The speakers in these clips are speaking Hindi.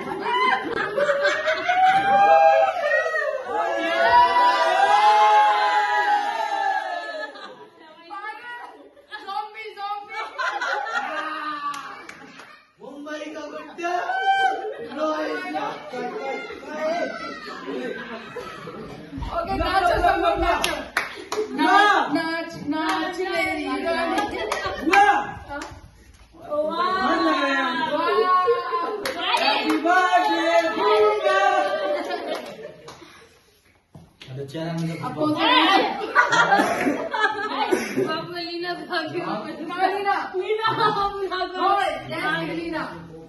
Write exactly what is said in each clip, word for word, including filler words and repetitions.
मुंबई का गुड्डा ओके नाचो सब लोग नाचो नाच नाच नाच मेरी रानी लीना भाग Leena Leena Leena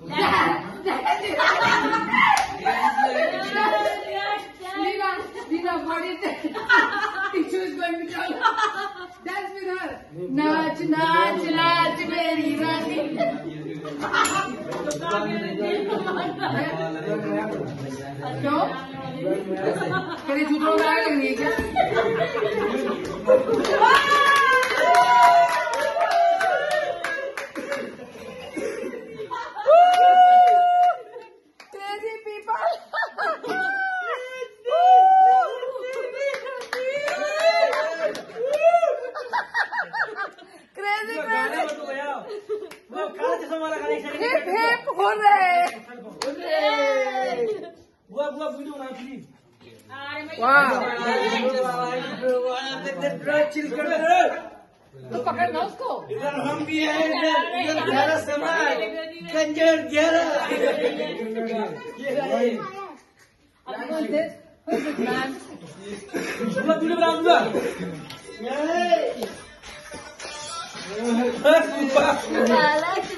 Lina, Lina, what is it? Teacher is going to tell her. Dance with her. Naach, naach, naach, meri rani. क्यों? तेरे जूतों में आग लगनी है क्या? हिप हिप हो रहे बुआ बुआ वीडियो बना प्लीज वाह चिल कर रहे तो पकड़ना उसको इधर हम भी हैं इधर इधर ग्यारह समाज कंजर ग्यारह बुआ वीडियो बना बुआ